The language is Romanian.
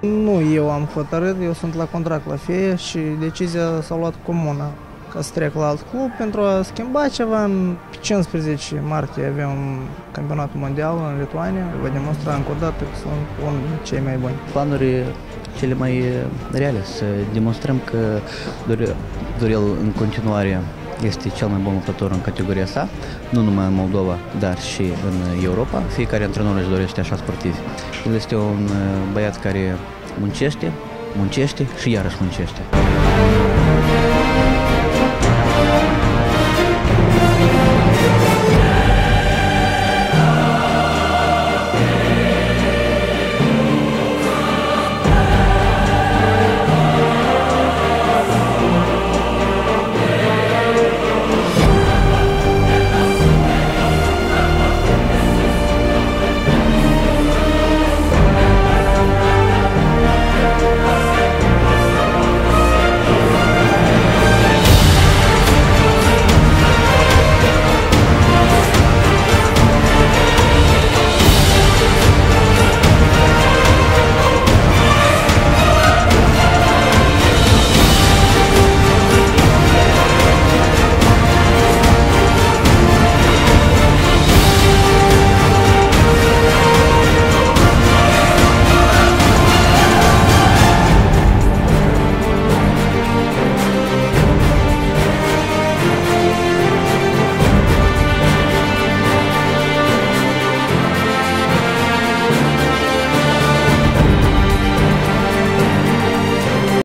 Nu eu am hotărât, eu sunt la contract la FEIA și decizia s-a luat comună ca să trec la alt club pentru a schimba ceva. În 15 martie avem campionatul mondial în Lituania. Vă demonstra încă o dată că sunt unul dintre cei mai buni. Planuri cele mai reale, să demonstrăm că Dorel în continuare este cel mai bun luptător în categoria sa, nu numai în Moldova, dar și în Europa. Fiecare antrenor își dorește așa sportivi. El este un băiat care muncește și iarăși muncește.